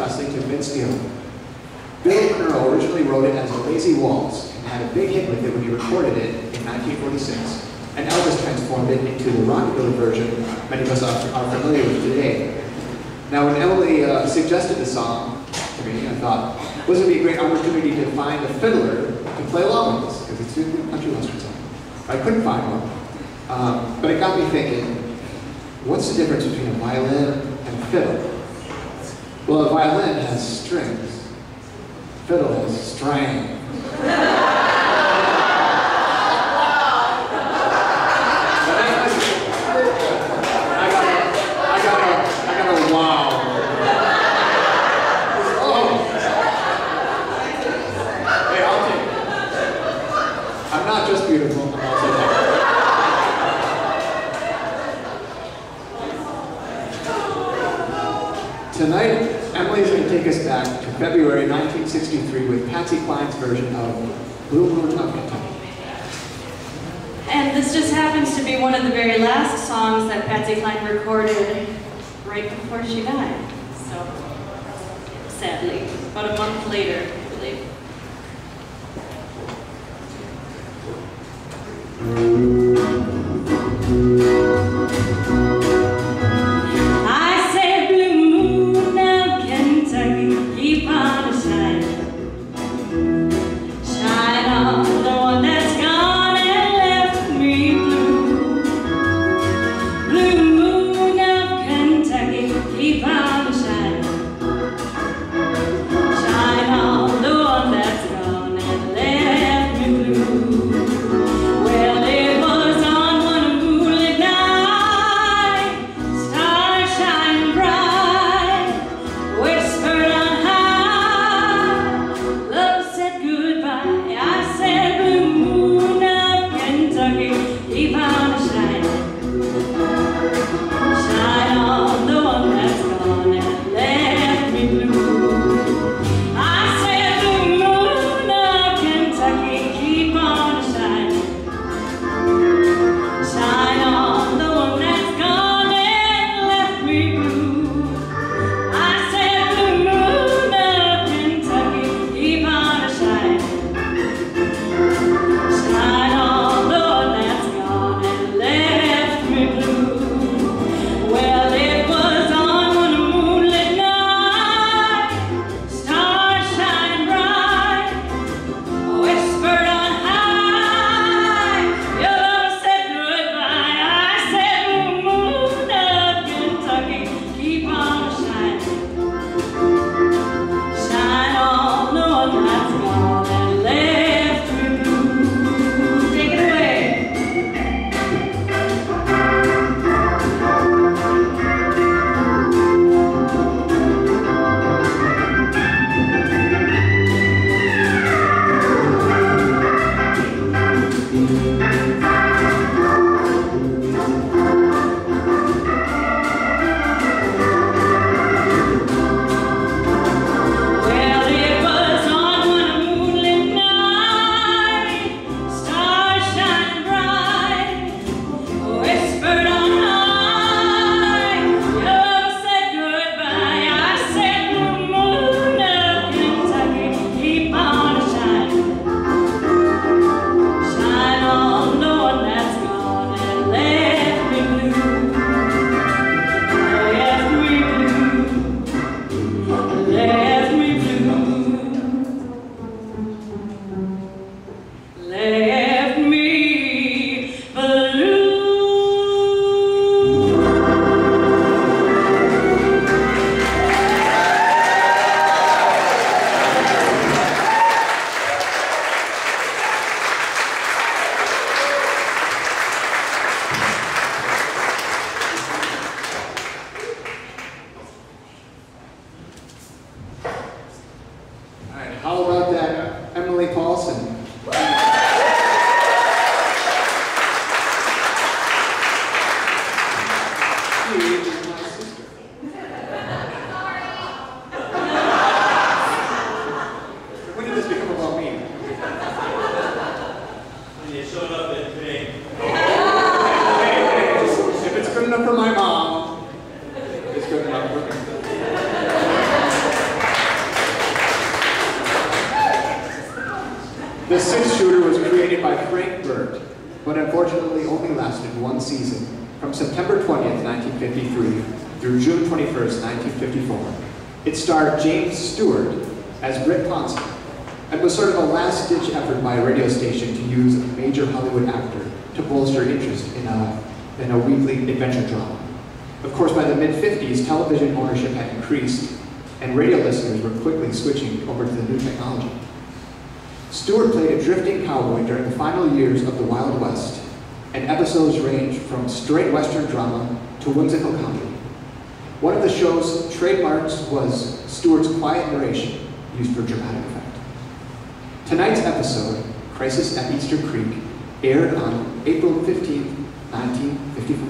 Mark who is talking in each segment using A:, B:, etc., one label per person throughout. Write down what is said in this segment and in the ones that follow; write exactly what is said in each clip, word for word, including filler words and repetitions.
A: Presley to Vince Neil. Bill Monroe originally wrote it as a lazy waltz and had a big hit with it when he recorded it in nineteen forty-six, and Elvis transformed it into the rockabilly version many of us are, are familiar with today. Now, when Emily uh, suggested the song to me, I thought, this would be a great opportunity to find a fiddler to play along with us, because it's a country western song. I couldn't find one, um, but it got me thinking, what's the difference between a violin and a fiddle? Well, a violin has strings, fiddle has strings. Beautiful. Tonight, Emily's going to take us back to February nineteen sixty-three with Patsy Cline's version of Blue Moon of Kentucky.
B: And this just happens to be one of the very last songs that Patsy Cline recorded right before she died. So, sadly, about a month later, I believe. I said, blue moon of Kentucky, keep on shining. Shine on the one that's gone and left me blue. Blue moon of Kentucky, keep on shining. Shine on the one that's gone and left me blue.
A: How about that, Emily Paulson? She is my sister. When did this become about me?
C: When you showed up at today.
A: If it's good enough for my mom, it's good enough for me. by Frank Burt, but unfortunately only lasted one season, from September twentieth, nineteen fifty-three through June twenty-first, nineteen fifty-four. It starred James Stewart as Britt Ponson, and was sort of a last-ditch effort by a radio station to use a major Hollywood actor to bolster interest in a, in a weekly adventure drama. Of course, by the mid fifties, television ownership had increased, and radio listeners were quickly switching over to the new technology. Stewart played a drifting cowboy during the final years of the Wild West, and episodes ranged from straight Western drama to whimsical comedy. One of the show's trademarks was Stewart's quiet narration, used for dramatic effect. Tonight's episode, Crisis at Easter Creek, aired on April fifteenth, nineteen fifty-four.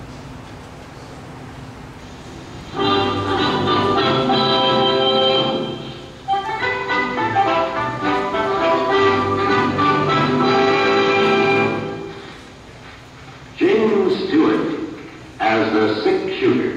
D: James Stewart as the sick shooter.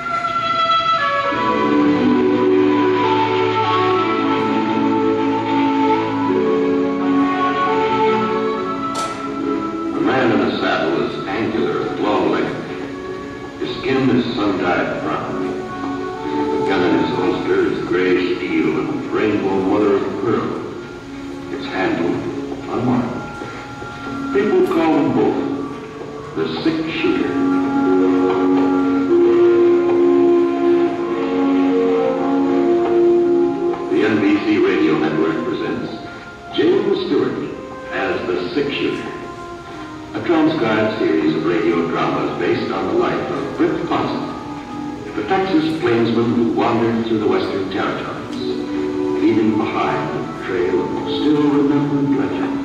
D: A man in a saddle is angular and long-legged. His skin is sun-dyed brown. The gun in his holster is gray steel and rainbow mother of pearl. Its handle unmarked. People call him both the sick shooter. The N B C Radio Network presents James Stewart as the Sick Shooter, a transcribed series of radio dramas based on the life of Britt Ponson, the Texas plainsman who wandered through the Western Territories, leaving behind a trail of still remembered legends.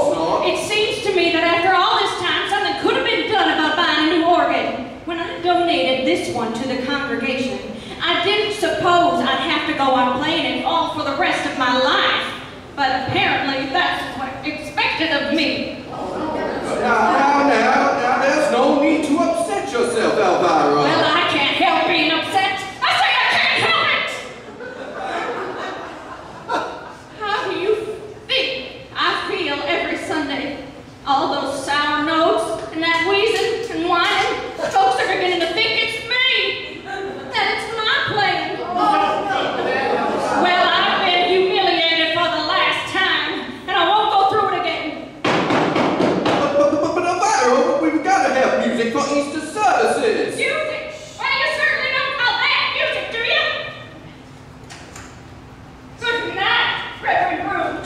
B: When I donate dedicated this one to the congregation. I didn't suppose I'd have to go on playing it all for the rest of my life, but apparently that's what's expected of me.
E: Now, now, now, now, there's no need to upset yourself, Elvira.
B: Well, I can't help being upset. I say I can't help it! How do you think I feel every Sunday? All those sour notes and that wheezing and whining, folks are beginning to think it's me, that it's my playing. Well, I've been humiliated for the last time, and I won't go through it again.
E: But, but, but, but Elvira, we've got to have music for Easter services.
B: Music? Well, you certainly don't call that music, do you? Good night, Reverend Broom.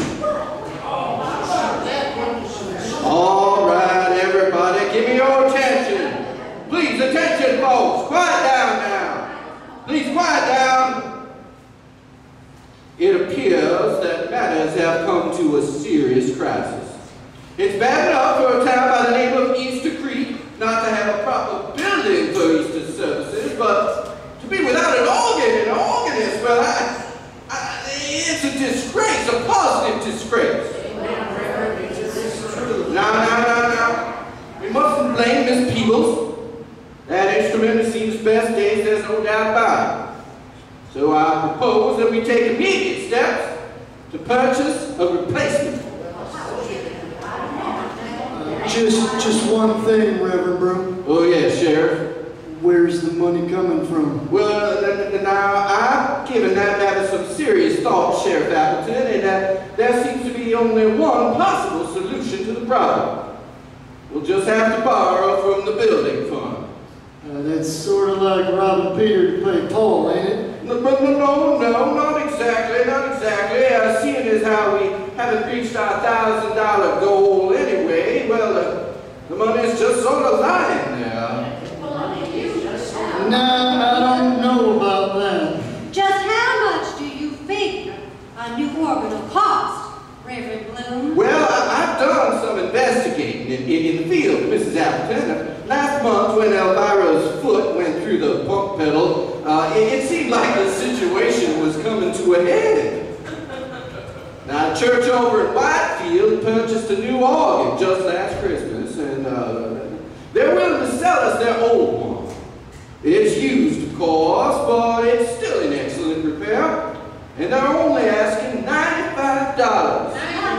E: All right, everybody, give me your attention. Please, attention, folks. Quiet down now. Please, quiet down. It appears that matters have come to a serious crisis. It's bad enough for a town by the name of Easter Creek not to have a proper building for Easter services, but to be without an organ and an organist, well, I, I, it's a disgrace, a positive disgrace. Now, now, now, now, we mustn't blame Miss Peebles. That instrument seems best days, there's no doubt about it. So I propose that we take immediate steps to purchase a replacement.
F: Uh, just, just one thing, Reverend Broom.
E: Oh, yes, Sheriff.
F: Where's the money coming from?
E: Well, uh, now, I've given that matter some serious thought, Sheriff Appleton, and uh, there seems to be only one possible solution to the problem. We'll just have to borrow from the building fund.
F: Uh, that's sort of like robbing Peter to pay Paul, ain't it?
E: No, no, no, no, not exactly, not exactly. Uh, seeing as how we haven't reached our thousand dollar goal anyway, well, uh, the money's just sort of lying there.
F: Nah, I don't know about that.
G: Just how much do you figure a new organ will cost, Reverend Bloom?
E: Well, I, I've done some investigating in, in, in the field, Missus Appleton. Last month, when Elvira's foot went through the pump pedal, uh, it, it seemed like the situation was coming to a head. Now, the church over in Whitefield purchased a new organ just last Christmas, and uh, they're willing to sell us their old one. It's used, of course, but it's still in excellent repair, and they're only asking ninety-five dollars.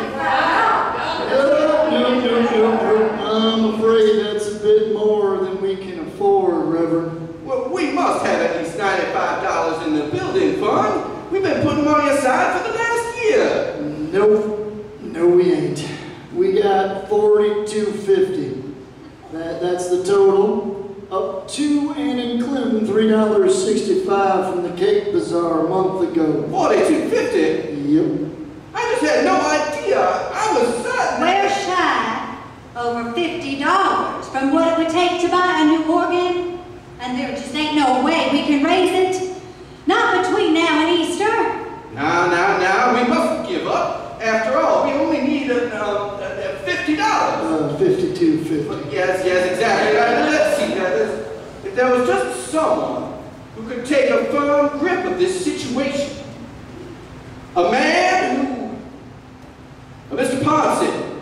F: No, no, no, no. I'm afraid that's a bit more than we can afford, Reverend.
E: Well, we must have at least ninety-five dollars in the building fund. We've been putting money aside for the last year.
F: Nope, no we ain't. We got forty-two fifty. That, that's the total. Up to and including three dollars and sixty-five cents from the Cake Bazaar a month ago.
E: Forty-two fifty?
F: Yep.
E: I just had no idea. I was certain.
G: We're shy over fifty dollars from what it would take to buy a new organ, and there just ain't no way we can raise it. Not between now and Easter.
E: Now, now, now, we mustn't give up. After all, we only need a, uh, uh, fifty dollars.
F: Uh, fifty-two fifty.
E: Yes, yes, exactly. Now, let's see. Now, this, if there was just someone who could take a firm grip of this situation, a man who, uh, Mister Ponset.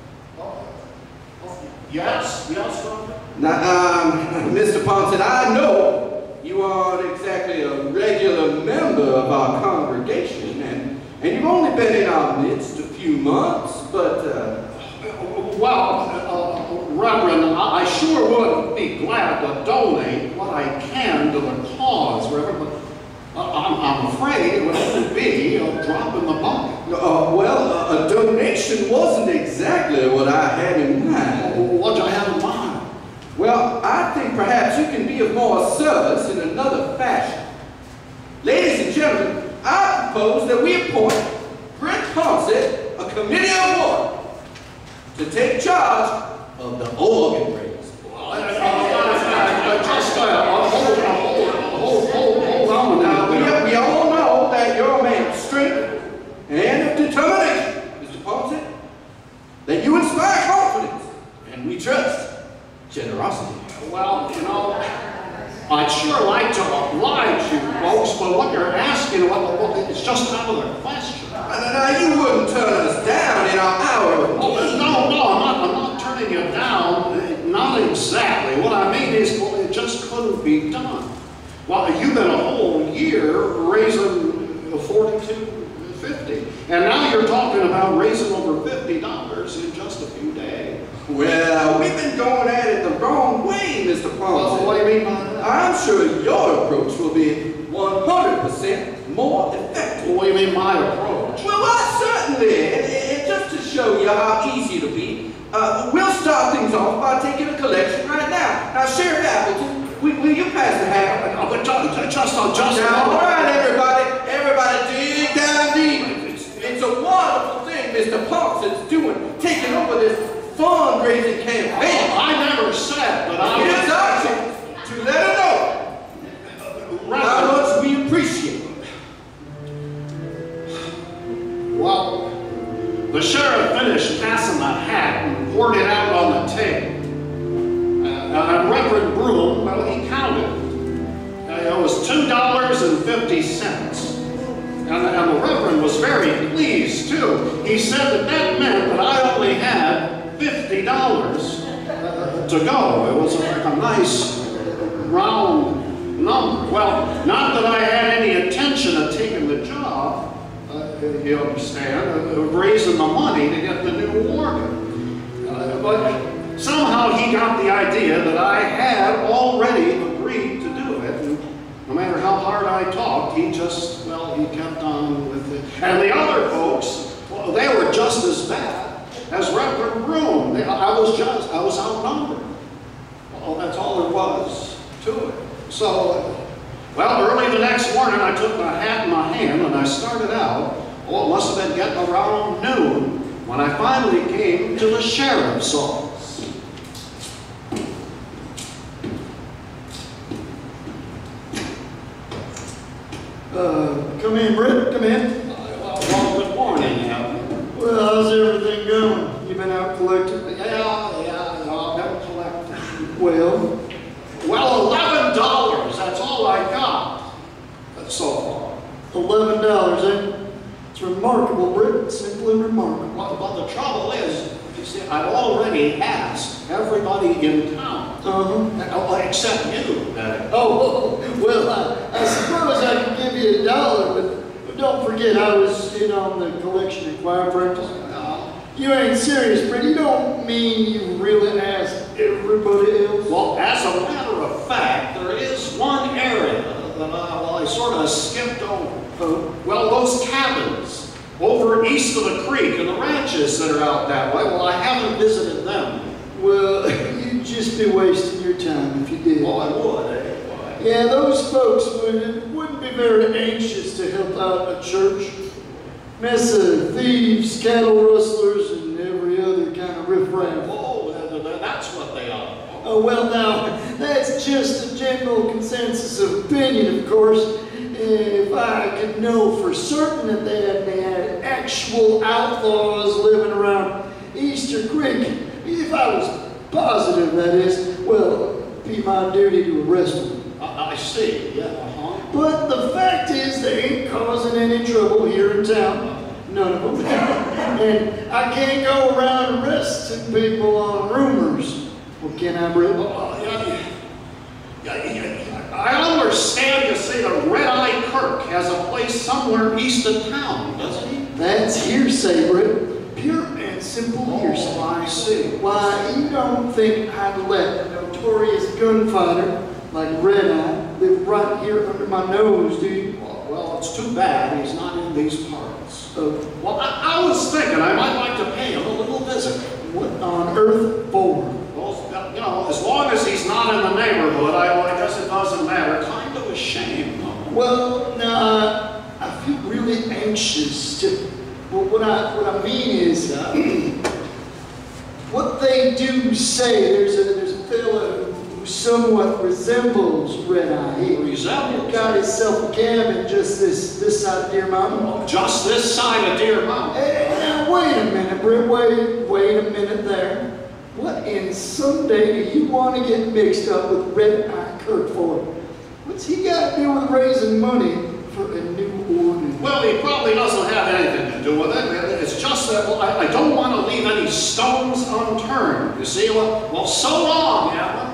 H: Yes, yes, sir.
E: Now, um, Mister Ponset, I know you aren't exactly a regular member of our congregation, and and you've only been in our midst a few months, but uh,
H: Well, uh, Reverend, I, I sure would be glad to donate what I can to the cause, Reverend, but uh, I'm, I'm afraid it would only be a drop in the bucket.
E: uh, well, uh, a donation wasn't exactly what I had in mind.
H: What do you have in mind?
E: Well, I think perhaps you can be of more service in another fashion. Ladies and gentlemen, I propose that we appoint Brent Ponset a committee of one to take charge of the organ race.
H: Well, uh, uh, uh, just uh, hold, hold, hold, hold, hold on
E: Now,
H: now.
E: we, we all know that you're a man of strength and of determination, Mister Ponset, that you inspire confidence, and we trust generosity.
H: Well, you know, I'd sure like to oblige you folks, but what you're asking, what, what, it's just out of the question.
E: Now, now, you wouldn't turn us down in our hour of
H: Oh,
E: need.
H: no, no, I'm not, I'm not turning you down. Not exactly. What I mean is, well, it just couldn't be done. Well, you've been a whole year raising forty-two fifty, and now you're talking about raising over fifty dollars in just a few days.
E: Well, we've been going at it the wrong way, Mister
H: Well,
E: Ponson.
H: what do you mean by that?
E: I'm sure your approach will be one hundred percent more effective.
H: What do you mean my approach?
E: Well, I certainly, and, and just to show you how easy it'll be, uh, we'll start things off by taking a collection right now. Now, Sheriff Appleton, will, will you pass the hat?
H: No, but just, just, just,
E: Now, all right, everybody, everybody, dig down deep. It's, it's a wonderful thing Mister Ponce's doing, taking over this fundraising campaign.
H: I never said that I
E: It
H: was...
E: is our chance to let her know how much we appreciate it.
H: Well, the sheriff finished passing the hat and poured it out on the table. Uh, and Reverend Broom, well, he counted. Uh, it was two dollars and fifty cents. And, and the Reverend was very pleased, too. He said that that meant that I only had fifty dollars uh, to go. It was like a nice round number. Well, not that I had any intention of taking the job, uh, you understand, of raising the money to get the new organ. Uh, but somehow he got the idea that I had already agreed to do it. And no matter how hard I talked, he just, well, he kept on with it. And the other folks, well, they were just as bad as Reverend Broom. They, I was just, I was outnumbered. Well, that's all there was to it. So, well, early the next morning, I took my hat in my hand and I started out. Oh, it must have been getting around noon when I finally came to the sheriff's office.
F: Uh, come in, Britt, come in.
H: Well, well, good morning, Evan.
F: Well, how's everything going? You been out collecting?
H: Yeah, yeah, no, I've never collected.
F: Well,
H: Well, eleven dollars, that's all I got so far.
F: eleven dollars, eh? It's remarkable, Britt, simply remarkable.
H: But, but the trouble is, you see, I've already asked everybody in town,
F: Uh-huh.
H: uh, except you, Betty.
F: Oh, well, I, I suppose I could give you a dollar, but, but don't forget I was in on the collection and choir practice.
H: Uh,
F: You ain't serious, Britt. You don't mean you really asked everybody else?
H: well, as a matter of fact, there is one area that I, well, I sort of skipped over.
F: Uh,
H: Well, those cabins over east of the creek and the ranches that are out that way, well, I haven't visited them.
F: well, you'd just be wasting your time if you did.
H: Well, I would, eh? Why?
F: Yeah, those folks would, wouldn't be very anxious to help out a church. Mess of thieves, cattle rustlers, and every other kind of riffraff.
H: Oh, that- that- that's what they are.
F: Oh, well, now, that's just a general consensus of opinion, of course. If I could know for certain that they had, they had actual outlaws living around Easter Creek, if I was positive, that is, well, it'd be my duty to arrest them.
H: I, I see, yeah, uh-huh.
F: But the fact is, they ain't causing any trouble here in town. None of them. And I can't go around arresting people on rumors. Well, can I, Britt?
H: Well, yeah, yeah, yeah, yeah. I understand you say that Red Eye Kirk has a place somewhere east of town, doesn't he?
F: That's hearsay, Britt. Pure and simple hearsay.
H: Oh, I see.
F: Why, you don't think I'd let a notorious gunfighter like Red Eye live right here under my nose, do you?
H: Well, well, it's too bad he's not in these parts.
F: Uh,
H: Well, I, I was thinking I might like to pay him a little visit.
F: what on earth for?
H: Well, you know, as long as he's not in the neighborhood, I, well, I guess it doesn't matter. Kind of a shame, though.
F: Well, now, I feel really anxious to, well, what I, what I mean is, uh, what they do say, there's a, there's a fella who somewhat resembles Red Eye. He
H: Resembles?
F: got himself a cabin just this, this side of Deer Mountain.
H: Just this side of Deer Mountain.
F: Hey, now, wait a minute, Britt, wait, wait a minute there. What in Sunday do you want to get mixed up with Red Eye Kirk for? what's he got to do with raising money for a new organ?
H: Well, he probably doesn't have anything to do with it. It's just that well, I, I don't want to leave any stones unturned. You see? Well, well so long, Alan.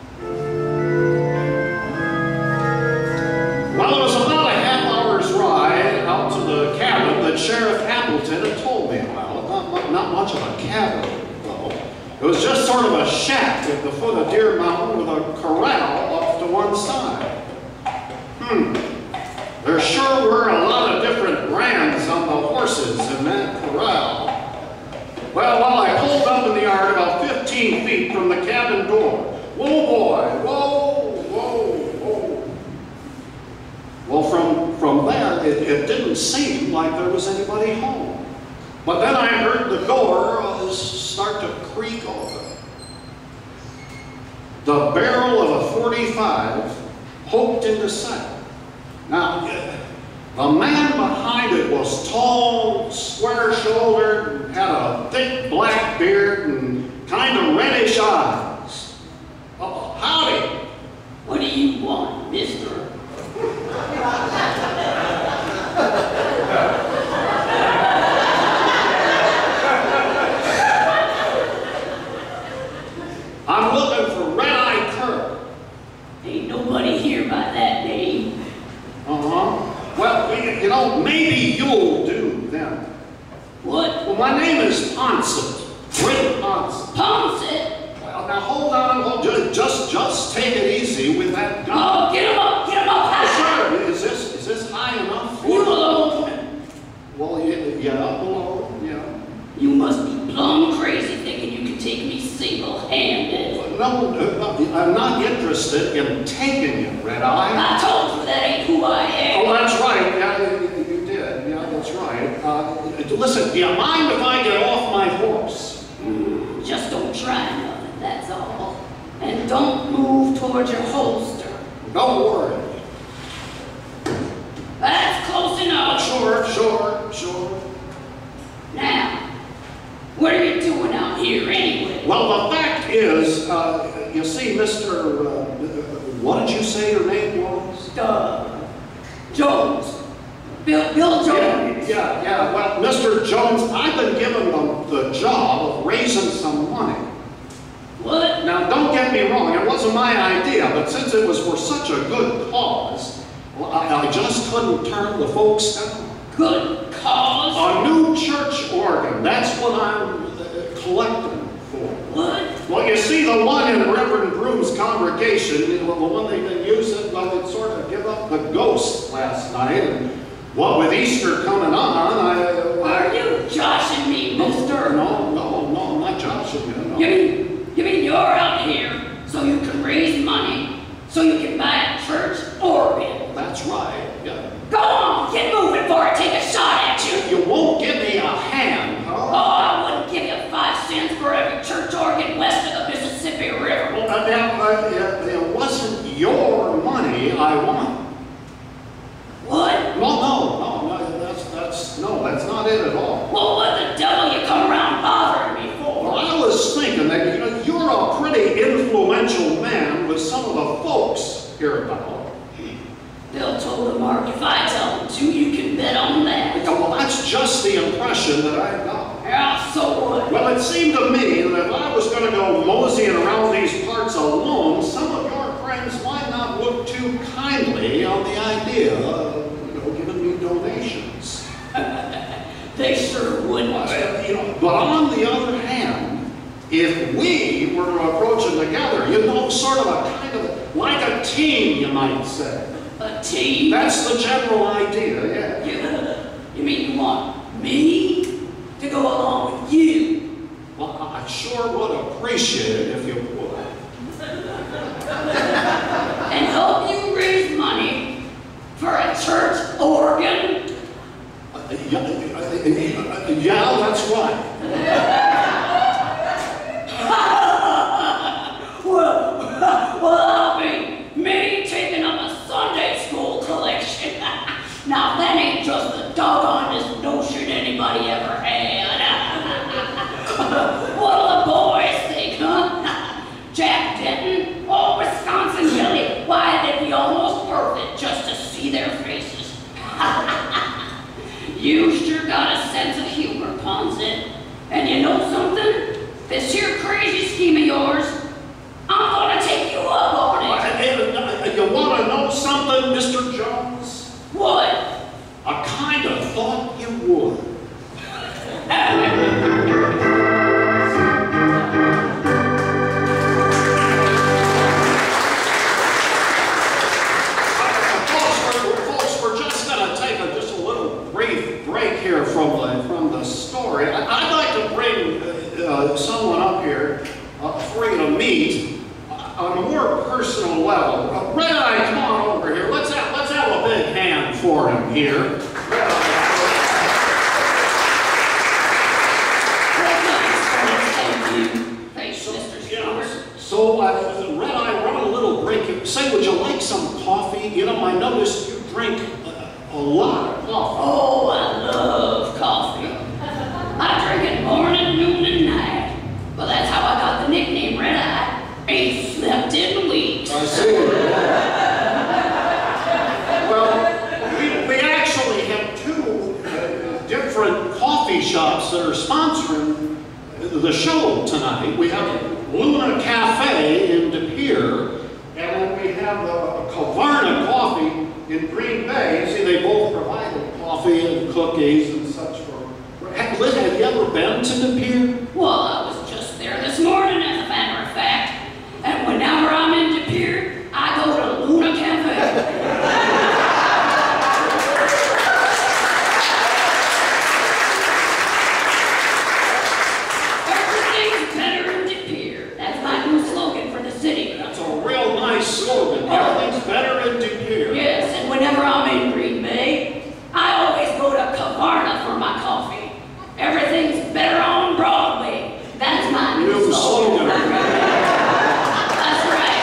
H: Well, it was about a half hour's ride out to the cabin that Sheriff Appleton had told me about. Not, not, not much of a cabin, though. It was just sort of a shack at the foot of Deer Mountain with a corral off to one side. Hmm. There sure were a lot of different brands on the horses in that corral. Well, while I pulled up in the yard about fifteen feet from the cabin door, whoa boy, whoa, whoa, whoa. Well, from, from there, it, it didn't seem like there was anybody home. But then I heard the door uh, start to creak open. The barrel of a forty-five poked into sight. Now, the man behind it was tall, square-shouldered, had a thick black beard and kind of reddish eyes. Uh, howdy.
I: What do you want, mister?
H: I'm looking for Red-Eye Kurt.
I: Ain't nobody here by that name.
H: Uh-huh. Well, you know, maybe you'll do then.
I: What?
H: Well, my name is Ponset. Rick Ponset.
I: Ponset?
H: Well, now hold on, hold just, just just take it easy with that gun.
I: Oh, get him up, get him up high.
H: Sure, is this is this high enough for
I: You alone?
H: Well, yeah, yeah, below, yeah.
I: You must be plumb crazy thinking you can take me single-handed.
H: No, no, I'm not interested in taking you, Red Eye.
I: I told you that ain't who I am.
H: Oh, that's right. Yeah, you, you did. Yeah, that's right. Uh, listen, do you mind if I get off my horse?
I: Mm, just don't try nothing, that's all. And don't move towards your holster.
H: Don't worry.
I: That's close enough.
H: Sure, sure, sure.
I: Now, what are you doing out here anyway?
H: Well, the fact is, uh, you see, Mister Uh, what did you say your name was?
I: Uh, Jones. Bill, Bill Jones.
H: Yeah, yeah, yeah. Well, Mister Jones, I've been given the, the job of raising some money.
I: What?
H: Now, don't get me wrong, it wasn't my idea, but since it was for such a good cause, well, I, I just couldn't turn the folks down.
I: Good cause?
H: A new church organ, that's what I'm uh, collecting for.
I: What?
H: Well, you see, the one in Reverend Broom's congregation, the one they've been using, well, it sort of give up the ghost last night, and what with Easter coming on, I... Uh,
I: Are you joshing me, mister?
H: No, no, no, I'm not joshing you, no.
I: You mean, you mean you're out here so you can raise money, so you can buy a church organ?
H: That's right, yeah.
I: Go on, get moving before I take a shot at you.
H: You won't give me a hand, huh?
I: Oh, I wouldn't give you five cents for every church organ west of the Mississippi River.
H: Well, uh, now, uh, it, it wasn't your money I want.
I: What?
H: No, no, no, no, that's, that's, no, that's not it at all.
I: Well, what the devil you come around bothering me for?
H: Well, I was thinking that, you know, you're a pretty influential man with some of the folks hereabout.
I: They'll toe the mark if I tell them to. You can bet on that.
H: Yeah, well, that's just the impression that I got.
I: Yeah, so what?
H: Well, it seemed to me that if I was going to go moseying around these parts alone, some of your friends might not look too kindly on the idea of, you know, giving me donations.
I: They sure wouldn't.
H: Uh, you know, but on the other hand, if we were to approach it together, you know, sort of a kind of, like a team, you might say.
I: A team?
H: That's the general idea, yeah.
I: You, you mean you want me to go along with you?
H: Well, I sure would appreciate it if you would.
I: And help you raise money for a church organ?
H: Uh, yeah, uh, yeah, that's right.
I: well, well, I'll be me taking up a Sunday school collection. Now, that ain't just the doggonest notion anybody ever had. What'll the boys think, huh? Jack Denton, old Wisconsin
H: here. So, uh, Red Eye, we're on a little break. Say, would you like some coffee? You know, I noticed you drink uh, a lot of coffee.
I: Oh, I love coffee. I drink it morning, noon, and night. Well, that's how I got the nickname Red Eye. Ain't slept in weeks.
H: I see. Well, we, we actually have two uh, different coffee shops that are sponsoring the show tonight. We have Luna Cafe in De Pere, and then we have a, a Kavarna Coffee in Green Bay. See, they both provide coffee and cookies and such for. Liz, have you ever been to De Pere?
I: Well, I was just there this morning, as a matter of fact. And whenever I'm in De Pere, I go to Luna Cafe.
H: Slogan. Everything's better in De Pere.
I: Yes, and whenever I'm in Green Bay, I always go to Kavarna for my coffee. Everything's better on Broadway. That's my new,
H: new slogan.
I: slogan. That's right,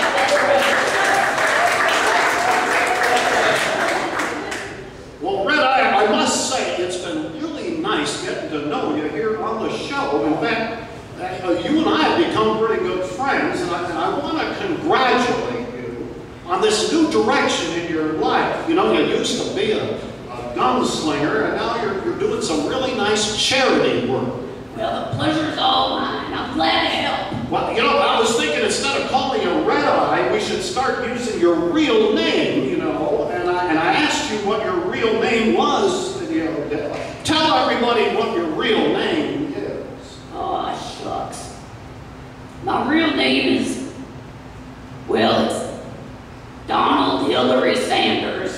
I: that's right.
H: Well, Red Eye, I must say, it's been really nice getting to know you here on the show. In fact, uh, you and I have become pretty good friends, and I, and I want to congratulate on this new direction in your life. You know, you used to be a, a gunslinger, and now you're, you're doing some really nice charity work.
I: Well, the pleasure's all mine. I'm glad to help.
H: Well, you know, I was thinking instead of calling you Red Eye, we should start using your real name, you know, and I, and I asked you what your real name was the other day. Tell everybody what your real name is.
I: Oh, shucks. My real name is, well, it's Donald Hillary Sanders.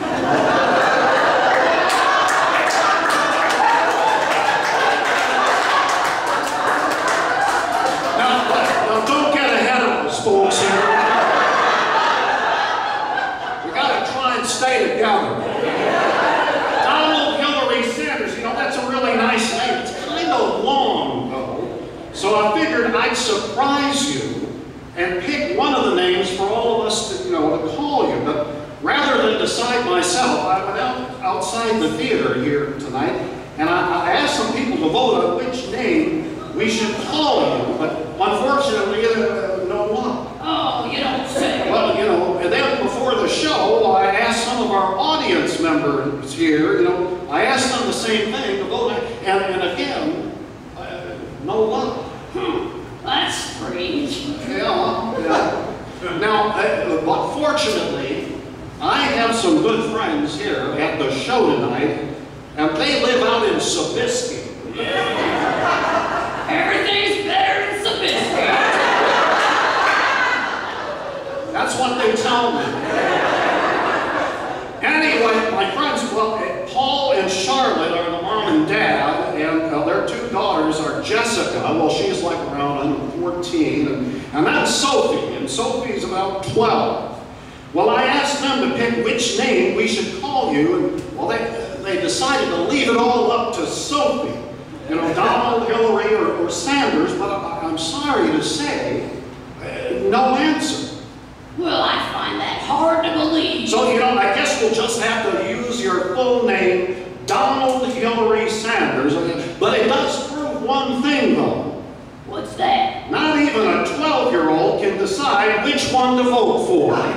H: Now, now, don't get ahead of us, folks here. We gotta try and stay together. Donald Hillary Sanders, you know, that's a really nice name. It's kind of long, though. So I figured I'd surprise you and pick one of the names for all of us to, you know, to call you. But rather than decide myself, I went out outside the theater here tonight, and I, I asked some people to vote on which name we should call you. But unfortunately, uh, no one.
I: Oh, you don't say.
H: Well, you know, and then before the show, I asked some of our audience members here, you know, I asked them the same thing to vote, and, and again, uh, no luck.
I: Hmm. That's strange.
H: Yeah, yeah. Now, uh, but fortunately, I have some good friends here at the show tonight, and they live out in Sobieski.
I: Yeah. Everything's better in Sobieski.
H: That's what they tell me. Anyway, my friends, well, uh, Paul and Charlotte are the mom and dad, and uh, their two daughters are Jessica. Well, she's like around fourteen, and, and that's Sophie, and Sophie's about twelve. Well, I asked them to pick which name we should call you, and well, they, they decided to leave it all up to Sophie. You know, Donald, Hillary, or, or Sanders, but I, I'm sorry to say, uh, no answer.
I: Well, I find that hard to believe.
H: So, you know, I guess we'll just have to use your full name, Donald Hillary Sanders. But it does prove one thing, though.
I: What's that?
H: Not even a twelve-year-old can decide which one to vote for.
I: All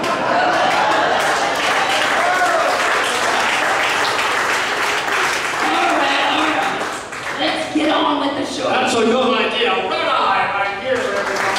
I: right, all right. Let's get on with the show.
H: That's a good idea. Red Eye right here, everybody.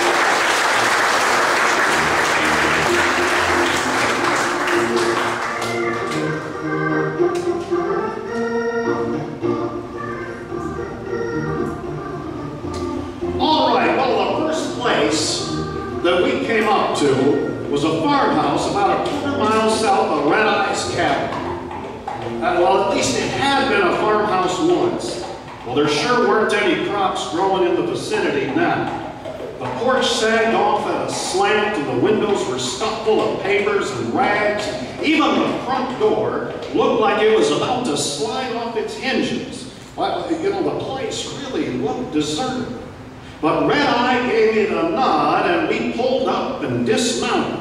H: All right, well, the first place that we came up to was a farmhouse about a quarter mile south of Red Eye's cabin. Uh, well, at least it had been a farmhouse once. Well, there sure weren't any crops growing in the vicinity now. The porch sagged off at a slant and the windows were stuffed full of papers and rags. Even the front door looked like it was about to slide off its hinges. Well, you know, the place really looked deserted. But Red Eye gave it a nod and we pulled up and dismounted.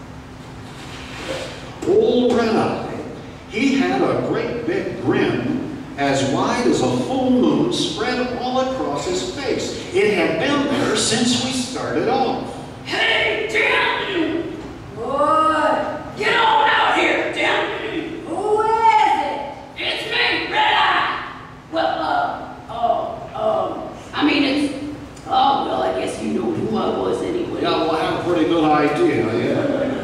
H: Old Red Eye, he had a great big grin as wide as a full moon spread all across his face. It had been there since we started off.
I: Hey, Denton!
G: What?
I: Get on out here, Denton!
G: Who is it?
I: It's me, Red Eye! Well, uh, oh, um, I mean, it's, oh, well, I guess you know who I was anyway.
H: Yeah, well, I have a pretty good idea, yeah.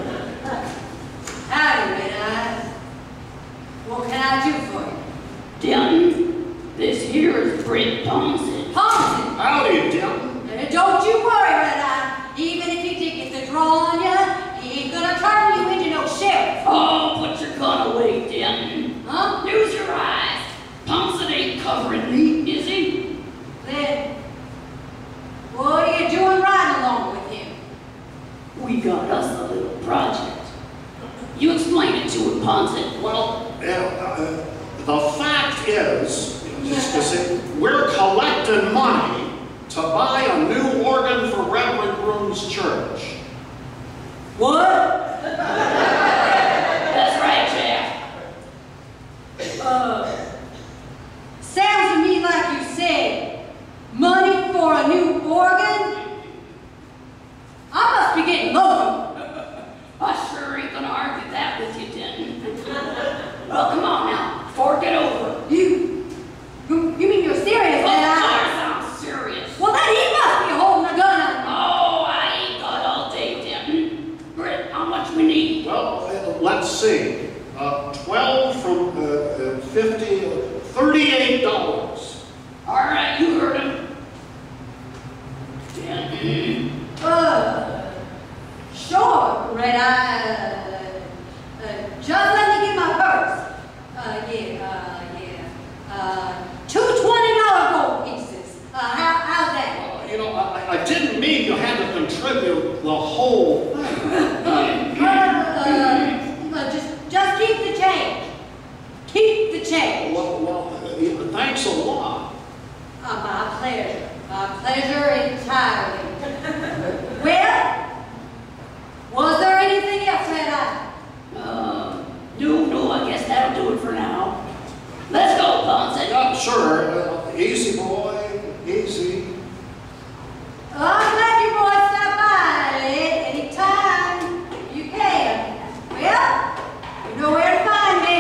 G: Howdy, Red Eye. What can I do for you?
I: Denton, this here is Brent Thompson.
G: Thompson!
H: Howdy, Denton.
G: Uh, Don't you worry, Red Eye. Even if he did get the draw on you, he ain't gonna turn you into no sheriff.
I: Oh, put your gun away, Denton.
G: Huh?
I: Use your eyes. Thompson ain't covering me, is he?
G: Then, what are you doing riding along with him?
I: We got us a little project. You explain it to him, Ponson.
H: Well, uh, uh, the fact is, just to say, we're collecting money to buy a new organ for Reverend Groom's church.
G: What?
I: That's right, Jeff.
G: Uh, sounds to me like you said, money for a new organ? I must be getting low.
I: I sure ain't gonna argue that with you, Denton. Well, come on now, fork it over.
G: You, you, you mean you're serious,
I: Of
G: Red Eye?
I: course I'm serious.
G: Well, then he must be holding a gun on me.
I: Oh, I ain't got all day, Denton. Brent, how much we need?
H: Well, uh, let's see. Uh, twelve from uh, uh, fifty, uh, thirty-eight dollars.
I: All right, you heard him. Denton.
G: Uh, sure, Red Eye. Uh, uh, just let me get my purse. Uh, yeah, uh, yeah. Uh, two twenty dollar gold pieces. Uh, how, how's that?
H: Uh, you know, I, I didn't mean you had to contribute the whole thing.
G: Uh, uh, uh, just, just keep the change. Keep the change.
H: Well, well uh, thanks a lot.
G: Uh, my pleasure. My pleasure entirely. Well, was there anything else, Red Eye?
I: Uh, no, no, I guess that'll do it for now. Let's go, Ponson.
H: Yeah, sure. Uh, easy, boy. Easy.
G: Well, I'm glad you boys stopped by Ed, anytime you can. Well, you know where to find me.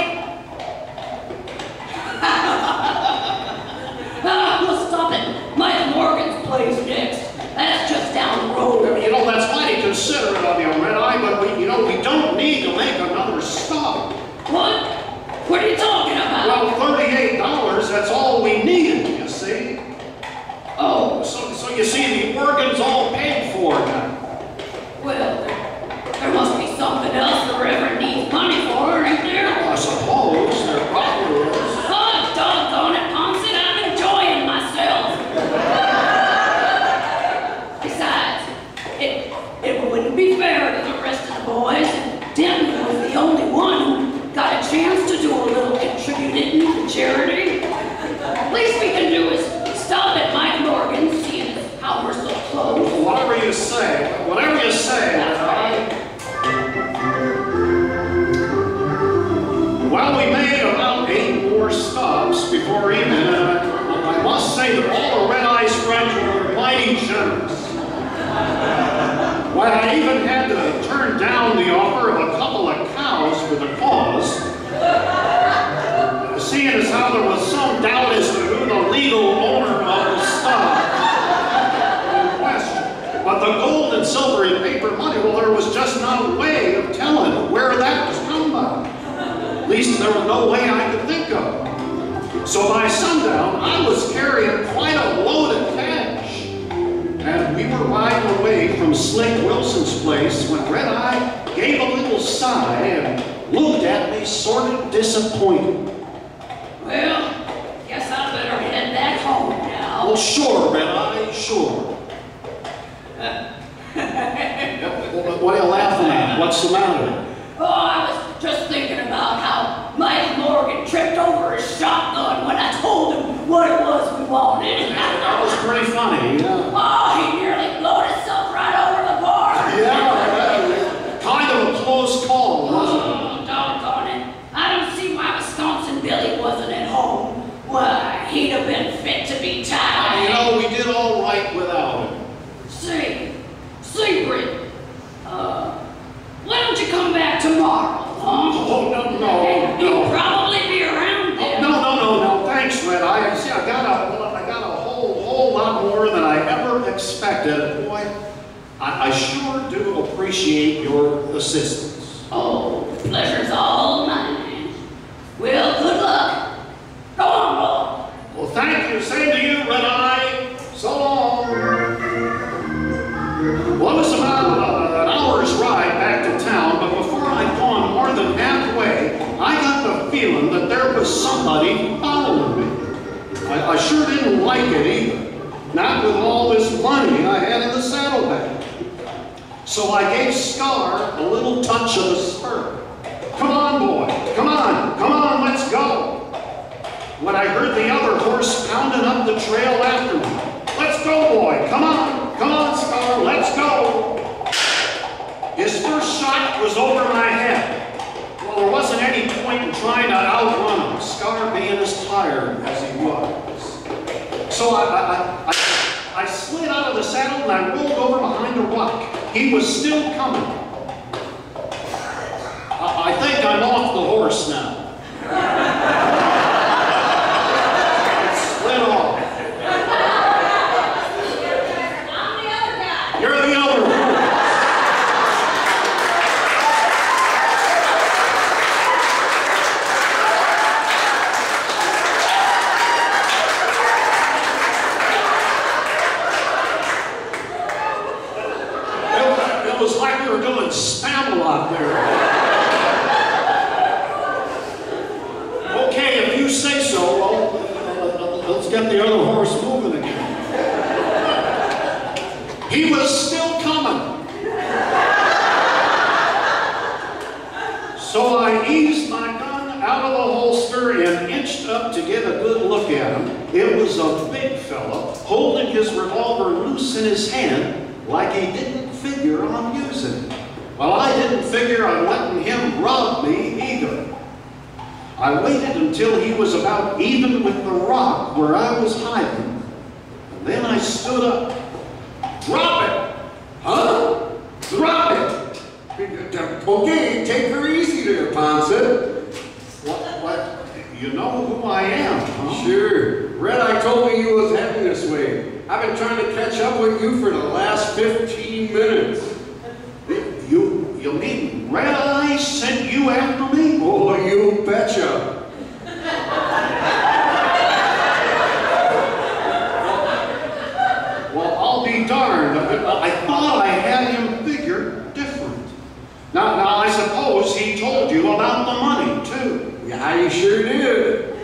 I: Ah, well, stop it. Mike Morgan's place next. That's just down the road.
H: You know, that's mighty considerate of you, Red Eye, but we, you know, we don't need to make another stop.
I: What? What are you talking about?
H: Well, thirty-eight dollars, that's all we needed, you see.
I: Oh,
H: So, so you see, the organ's all paid for now.
I: well, there must be something else the Reverend needs money for, ain't there?
H: I suppose there probably is.
I: Oh, doggone it, Ponson, I'm enjoying myself. Besides, it, it wouldn't be fair to the rest of the boys. Denton was the only one who got a chance to do a little contributing to charity. Least we can do is stop at Mike Morgan, seeing as how we're so close.
H: Whatever you say, whatever you say,
I: That's
H: Red Eye.
I: right.
H: Well, we made about eight more stops before evening, and I, I must say that all the Red Eye's friends were mighty generous. Why, I even had to turn down the offer of a couple of cows for the cause, seeing as how there was some doubt as to who the legal owner of the stock in question. But the gold and silver and paper money, well, there was just no way of telling where that was come by. At least there was no way I could think of. So by sundown, I was carrying quite a load of cash. And we were riding away from Slick Wilson's place when Red Eye gave a little sigh and looked at me sort of disappointed.
I: Well, guess I better head back home now.
H: Well, sure, Red Eye, sure. What are you laughing at? What's the matter?
I: Oh, I was just thinking about how Mike Morgan tripped over his shotgun when I told him what it was we wanted.
H: That was pretty funny, yeah.
I: Oh, he nearly blew himself right over the bar.
H: Yeah, kind of a close call, wasn't it?
I: Oh, doggone it. I don't see why Wisconsin Billy wasn't at home. Why, he'd have been fit to be tied.
H: You know, we did all right without him.
I: Say, Siegfried, uh, why don't you come back tomorrow? Huh?
H: Oh, no, no,
I: He'll
H: no.
I: probably be around
H: Oh,
I: then.
H: no, no, no, no. Thanks, Red Eye. See, I got a, I got a whole, whole lot more than I ever expected. Boy, I, I sure do appreciate your assistance.
I: Oh, the pleasure's all mine. Well, good luck. Go on, Bob.
H: Well, thank you. Same to you, Red Eye. So long. Well, it was about uh, an hour's ride back to town, but before I'd gone more than halfway, I got the feeling that there was somebody following me. I, I sure didn't like it either. Not with all this money I had in the saddlebag. So I gave Scar a little touch of a spur. Come on, boy. Come on. Come on, let's go. When I heard the other horse pounding up the trail after me. Let's go, boy. Come on. Come on, Scar. Let's go. His first shot was over my head. Well, there wasn't any point in trying to outrun him, Scar being as tired as he was. So I, I, I, I slid out of the saddle and I rolled over behind a rock. He was still coming. I, I think I'm off the horse now. You're the other one. It, it was like we were doing Spamalot there. Okay, if you say so, well, let's get the other horse moving again. He was still coming. So I eased my gun out of the holster and inched up to get a good look at him. It was a big fella holding his revolver loose in his hand like he didn't figure on using it. Well, I didn't figure on letting him rob me either. I waited until he was about even with the rock where I was hiding. And then I stood up. Drop it!
E: Huh?
H: Drop it!
E: Okay, take her easy there, Ponce.
H: What, what? You know who I am, huh?
E: Sure. Red Eye told me you was heading this way. I've been trying to catch up with you for the last fifteen minutes.
H: You, you mean Red Eye sent you after me?
E: Oh, you betcha.
H: Well, I'll be darned. I thought I had him figured different. Now, now, I suppose he told you about the money, too.
E: Yeah, you sure did.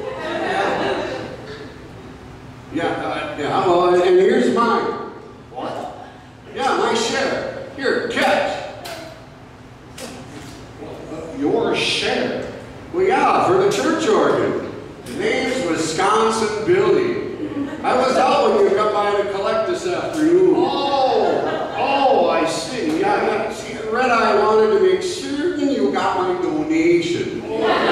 E: Yeah, uh, yeah, well, and here's mine.
H: What?
E: Yeah, my share. Here, catch.
H: Your share?
E: Well, yeah, for the church organ. His name's Wisconsin Billy. I was out when you come by to collect this afternoon.
H: Oh, oh, I see.
E: Yeah, yeah. See, Red Eye wanted to make certain you got my donation.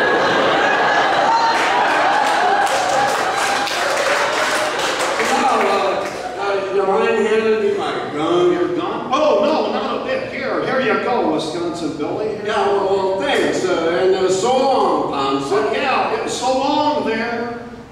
E: Now, uh, uh, you mind handing me my gun?
H: Your gun? Oh, no, not a bit. Here, here you go, Wisconsin Billy.
E: Yeah, well, well thanks. Uh, and uh, so long, Ponce.
H: So, yeah, so long there.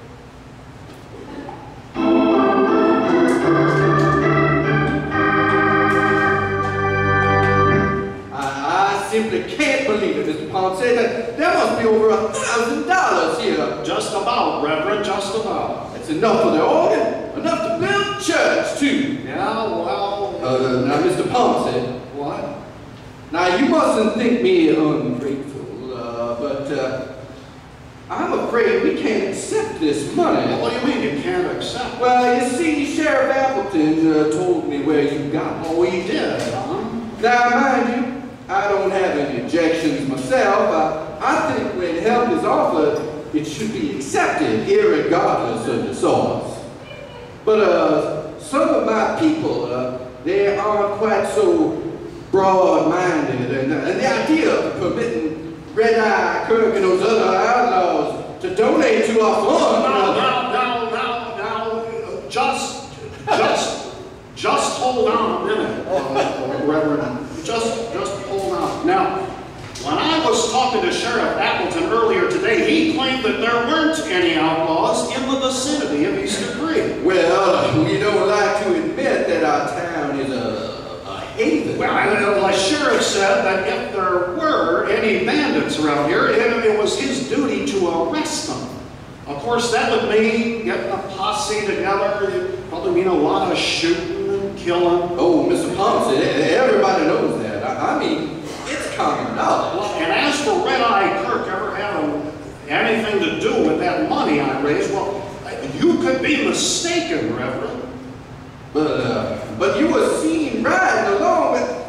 E: I simply can't believe it, Mister Ponce. That there must be over a thousand dollars here.
H: Just about, Reverend, just about.
E: That's enough for the organ, enough to build church too.
H: Yeah, well...
E: Uh, now, Mister Ponce.
H: What?
E: Now, you mustn't think me ungrateful, uh, but uh, I'm afraid we can't accept this money.
H: What do you mean you can't accept?
E: Well, you see, Sheriff Appleton uh, told me where you've got.
H: Oh, we did, huh?
E: Now, mind you, I don't have any objections myself. I, I think when help is offered, it should be accepted, irregardless of the source. But uh, some of my people, uh, they aren't quite so broad-minded, and, uh, and the idea of permitting Red Eye, Kirk, and those other outlaws to donate to our fund.
H: Now, now, now, now, now, just, just, just hold on a minute, uh, Reverend. Just, just hold on. Now, when I was talking to Sheriff Appleton earlier today, he claimed that there weren't any outlaws in the vicinity of Easter Creek.
E: Well, we don't like to admit that our town is a, a haven.
H: Well, I, the sheriff said that if there were any bandits around here, it, it was his duty to arrest them. Of course, that would mean getting a posse together. It'd probably mean a lot of shooting and killing.
E: Oh, Mister Thompson, everybody knows that. I, I mean, it's common knowledge.
H: Well, and as for Red Eye Kirk ever having anything to do with that money I raised, well, you could be mistaken, Reverend.
E: But, uh, but you were seen riding along with,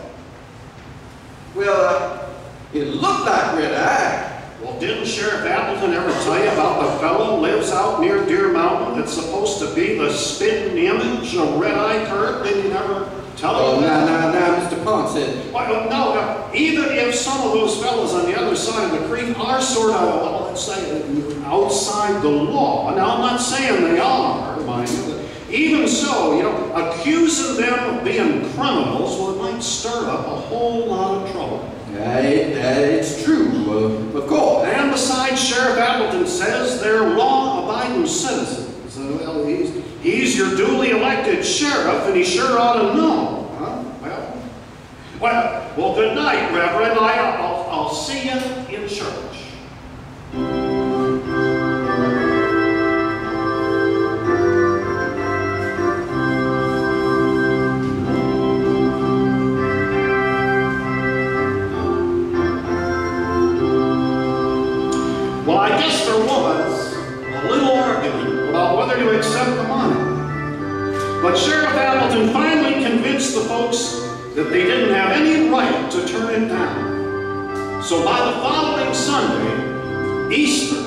E: well, uh, it looked like Red Eye.
H: Well, didn't Sheriff Appleton ever tell you about the fellow who lives out near Deer Mountain that's supposed to be the spitting image of Red Eye Kirk? Did he never tell
E: Oh,
H: you
E: now,
H: that?
E: now, now, Mister Ponson.
H: Well, no, no, even if some of those fellows on the other side of the creek are sort of, well, let's say, outside the law. Now, I'm not saying they are, mind you. Even so, you know, accusing them of being criminals, well, it might stir up a whole lot of trouble.
E: Yeah, it, uh, it's true, uh, of course.
H: And besides, Sheriff Appleton says they're law-abiding citizens. Uh, well, he's, he's your duly elected sheriff, and he sure ought to know. Huh? Well, well, well, good night, Reverend. I, I'll, I'll see you in church. Well, I guess there was a little argument about whether to accept the money. But Sheriff Appleton finally convinced the folks that they didn't have any right to turn it down. So by the following Sunday, Easter,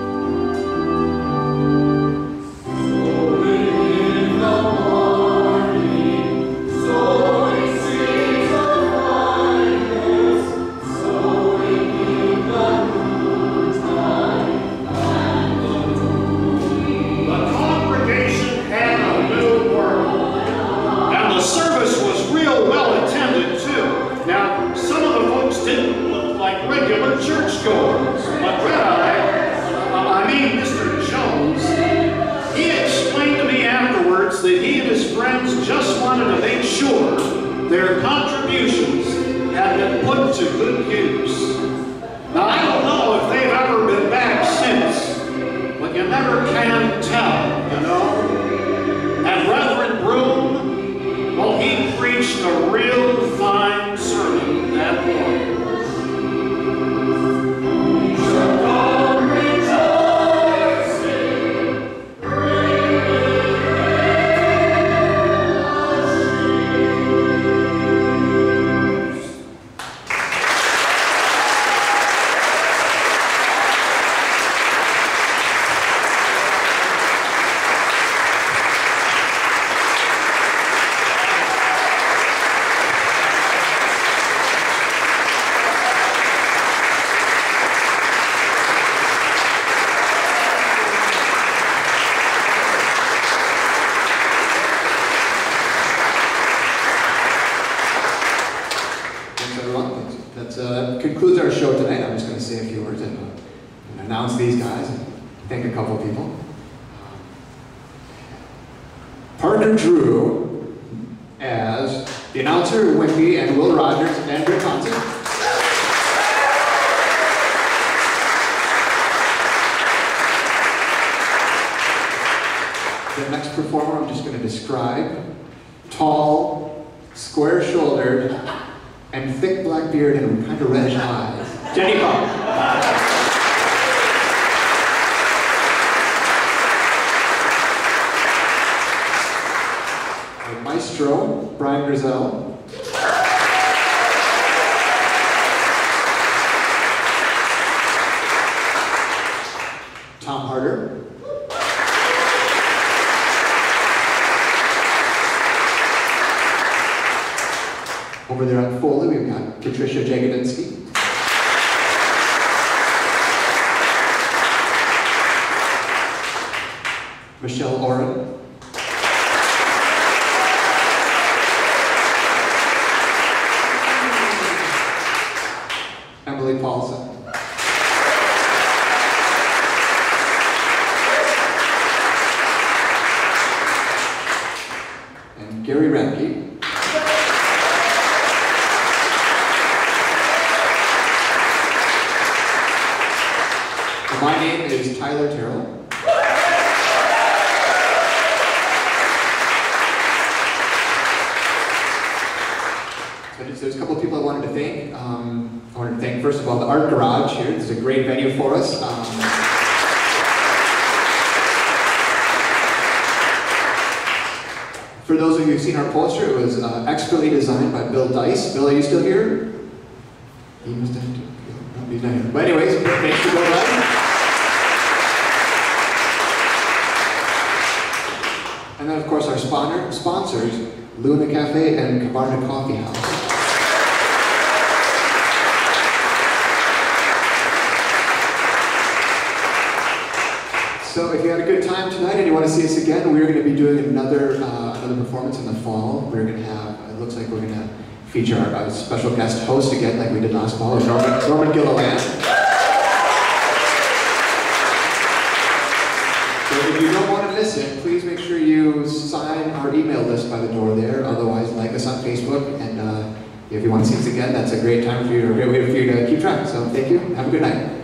H: churchgoers. But Red Eye, I mean Mister Jones, he explained to me afterwards that he and his friends just wanted to make sure their contributions had been put to good use. Now, I don't know if they've ever been back since, but you never can tell, you know? And Reverend Broom, well, he preached a real fine sermon that morning.
A: Concludes our show tonight. I'm just going to say a few words and, uh, and announce these guys and thank a couple people. Um, Partner Drew as the announcer, Wimpy, and Will Rogers and Rick Thompson. The next performer I'm just going to describe. Tall, square-shouldered, and thick black beard and kind of reddish eyes. Jenny Bond. Our maestro, Brian Griselle. Tom Harder. Over there on Foley, we've got Patricia Jagodinsky. Michelle Oren. Emily Paulson. And Gary Remke. My name is Tyler Terrell. So just, there's a couple of people I wanted to thank. Um, I wanted to thank, first of all, the Art Garage here. This is a great venue for us. Um, for those of you who've seen our poster, it was uh, expertly designed by Bill Dice. Bill, are you still here? He must have to. No, he's not here. But anyways, thanks to Bill Dice. And then, of course, our sponsor, sponsors, Luna Cafe and Cabarna Coffee House. So if you had a good time tonight and you want to see us again, we're going to be doing another uh, another performance in the fall. We're going to have, it looks like we're going to feature our, our special guest host again, like we did last fall, Norman, Norman Gilliland. If you don't want to miss it, please make sure you sign our email list by the door there. Otherwise, like us on Facebook. And uh, if you want to see us again, that's a great time for you, a great way for you to keep track. So thank you. Have a good night.